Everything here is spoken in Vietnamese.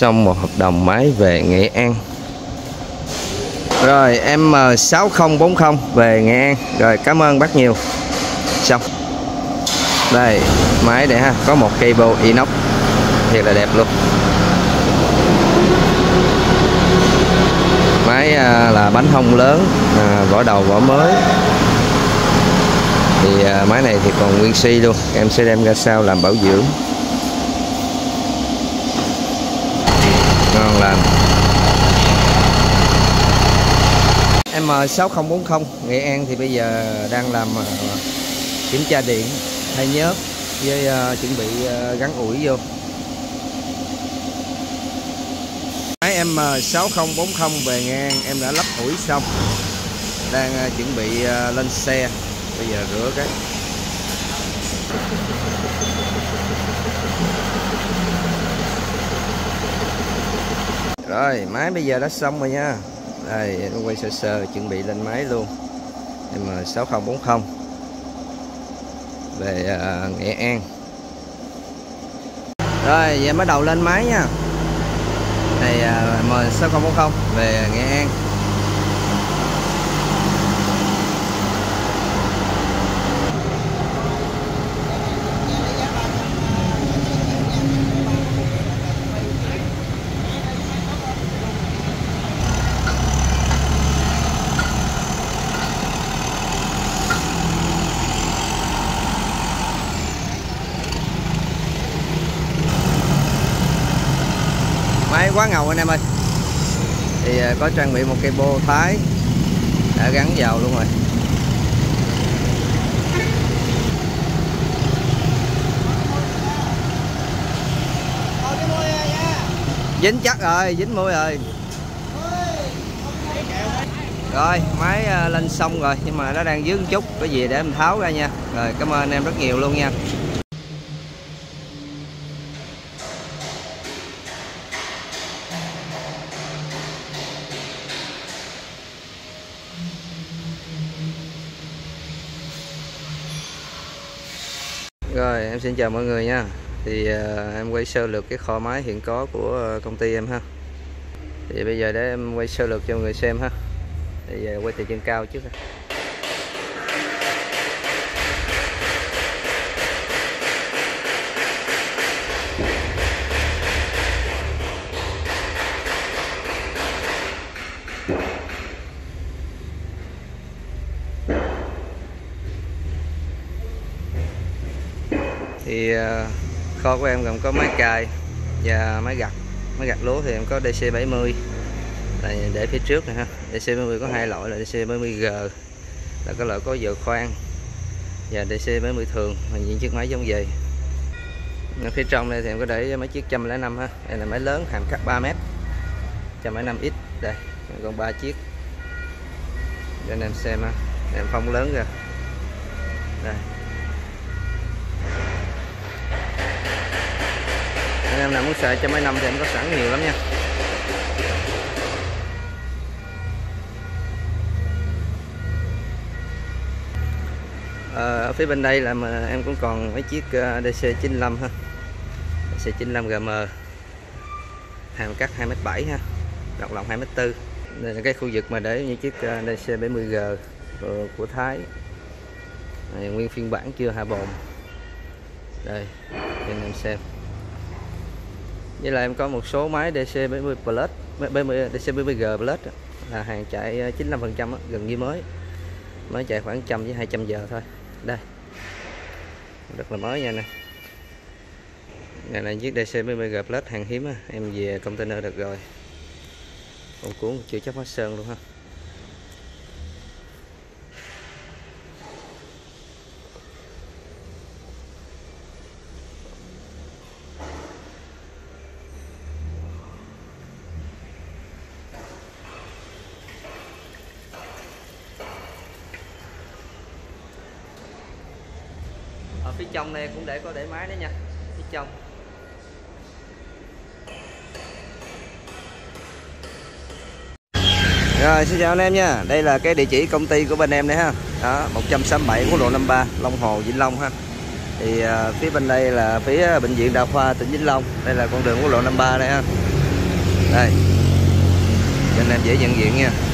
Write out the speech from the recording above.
xong một hợp đồng máy về Nghệ An. Rồi M6040 về Nghệ An. Rồi cảm ơn bác nhiều. Xong. Đây máy này ha, có một cable inox thiệt là đẹp luôn. Máy là bánh hông lớn, vỏ đầu vỏ mới. Thì máy này thì còn nguyên si luôn, em sẽ đem ra sau làm bảo dưỡng. Ngon lành. M6040 Nghệ An thì bây giờ đang làm kiểm tra điện, thay nhớt với chuẩn bị gắn ủi vô. Máy M6040 về Nghệ An em đã lắp ủi xong, đang chuẩn bị lên xe. Bây giờ rửa cái. Rồi máy bây giờ đã xong rồi nha. Đây em quay sơ sơ chuẩn bị lên máy luôn. M6040 về Nghệ An. Rồi giờ bắt đầu lên máy nha. Này M6040 về Nghệ An. Máy quá ngầu anh em ơi. Thì có trang bị một cây bô Thái đã gắn vào luôn rồi. Dính chắc rồi, dính mũi rồi. Rồi máy lên xong rồi, nhưng mà nó đang dướng chút, có gì để em tháo ra nha. Rồi cảm ơn anh em rất nhiều luôn nha. Rồi em xin chào mọi người nha. Thì em quay sơ lược cái kho máy hiện có của công ty em ha. Thì bây giờ để em quay sơ lược cho mọi người xem ha. Thì quay từ trên cao trước ha. Thì kho của em gồm có máy cài và máy gặt lúa. Thì em có DC70 để phía trước này ha. DC70 có hai loại là DC70G là cái loại có giờ khoan, và DC70 thường là những chiếc máy giống vậy. Ở phía trong đây thì em có để mấy chiếc 105 ha. Đây là máy lớn hàm cắt 3m 105X. Đây còn 3 chiếc cho anh em xem ha. Em phông lớn ra đây. Anh em nào muốn xài 105 thì em có sẵn nhiều lắm nha. Ở phía bên đây là em cũng còn mấy chiếc DC95 ha. DC95GM hàm cắt 2m7 ha, rộng lòng 2m4. Đây là cái khu vực mà để những chiếc DC70G của Thái. Này, nguyên phiên bản chưa hạ bồn. Đây cho anh em xem. Với là em có một số máy DC70 Plus, DC70G Plus là hàng chạy 95% gần như mới chạy khoảng 100 với 200 giờ thôi. Đây rất là mới nha nè. Này là chiếc DC70G Plus hàng hiếm á. Em về container được rồi, còn cuốn chưa chấp hết sơn luôn ha. Ở phía trong này cũng có để máy đấy nha, phía trong. Rồi xin chào anh em nha. Đây là cái địa chỉ công ty của bên em đây ha. Đó, 167 quốc lộ 53 Long Hồ, Vĩnh Long ha. Thì phía bên đây là phía bệnh viện Đa khoa tỉnh Vĩnh Long. Đây là con đường quốc lộ 53 đây ha. Đây cho anh em dễ nhận diện nha.